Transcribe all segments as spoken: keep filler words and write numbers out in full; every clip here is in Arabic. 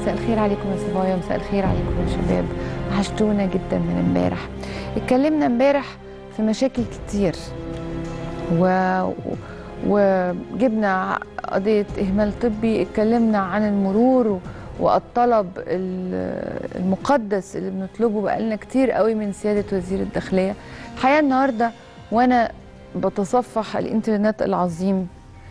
مساء الخير عليكم يا صبايا، مساء الخير عليكم يا شباب. وحشتونا جدا من امبارح. اتكلمنا امبارح في مشاكل كتير و... وجبنا قضية إهمال طبي، اتكلمنا عن المرور والطلب المقدس اللي بنطلبه بقالنا كتير قوي من سيادة وزير الداخلية. الحقيقة النهاردة وأنا بتصفح الإنترنت العظيم،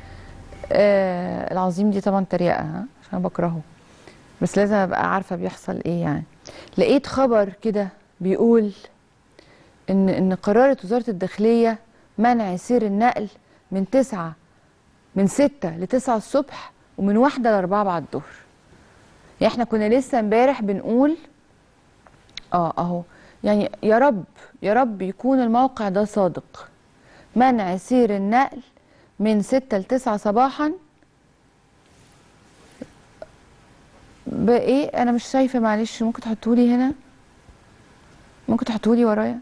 آه العظيم دي طبعا تريقة ها عشان بكرهه، بس لازم أبقى عارفة بيحصل إيه. يعني لقيت خبر كده بيقول إن إن قررت وزارة الداخلية منع سير النقل من تسعة من ستة لتسعة الصبح ومن واحدة لأربعة بعد الظهر. يعني احنا كنا لسه امبارح بنقول اه اهو، يعني يا رب يا رب يكون الموقع ده صادق. منع سير النقل من ستة لتسعة صباحا بايه؟ انا مش شايفه، معلش ممكن تحطولي هنا، ممكن تحطولي ورايا.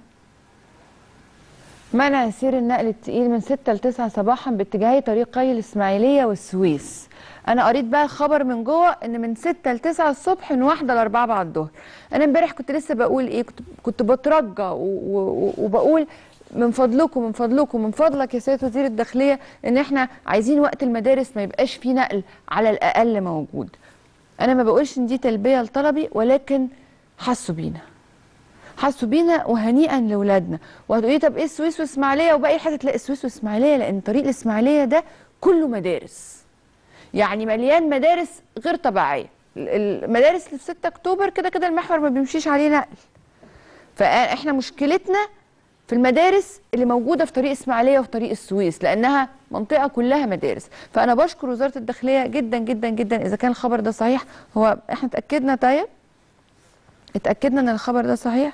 منع سير النقل التقيل من ستة لتسعة صباحا باتجاهي طريقي الاسماعيليه والسويس. انا قريت بقى الخبر من جوه ان من ستة لتسعة الصبح من واحدة لأربعة بعد الظهر. انا امبارح كنت لسه بقول ايه، كنت, كنت بترجى وبقول من فضلكم من فضلكم من فضلك يا سيادة وزير الداخلية ان احنا عايزين وقت المدارس ما يبقاش فيه نقل على الاقل موجود. انا ما بقولش ان دي تلبية لطلبي، ولكن حسوا بينا حسوا بينا وهنيئا لاولادنا. وهتقولي طب ايه السويس واسماعيليه وباقي الحتت؟ لا، السويس واسماعيليه لان طريق الاسماعيليه ده كله مدارس، يعني مليان مدارس غير طبيعيه. المدارس اللي في ستة اكتوبر كده كده المحور ما بيمشيش عليه نقل، فاحنا مشكلتنا في المدارس اللي موجوده في طريق اسماعيليه وفي طريق السويس لانها منطقه كلها مدارس. فانا بشكر وزاره الداخليه جدا جدا جدا اذا كان الخبر ده صحيح. هو احنا اتاكدنا، طيب اتاكدنا ان الخبر ده صحيح.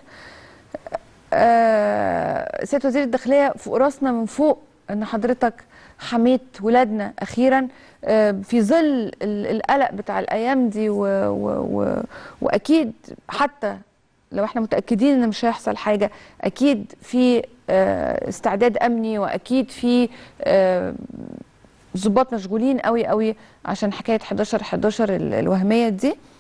آه سيادة وزير الداخلية فوق راسنا من فوق ان حضرتك حميت ولادنا اخيرا آه في ظل القلق بتاع الايام دي، و و و واكيد حتى لو احنا متاكدين ان مش هيحصل حاجه، اكيد في آه استعداد امني، واكيد في آه ضباط مشغولين قوي قوي عشان حكايه حداشر حداشر الوهميه دي.